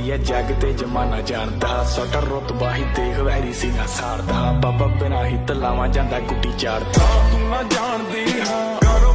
है जग ते जमाना जानदा सटर रुतबा ही देख वैरी सीना साड़दा बाबा बिना ही तलावा जांदा गुड्डी चाड़दा तू ना जानदी हां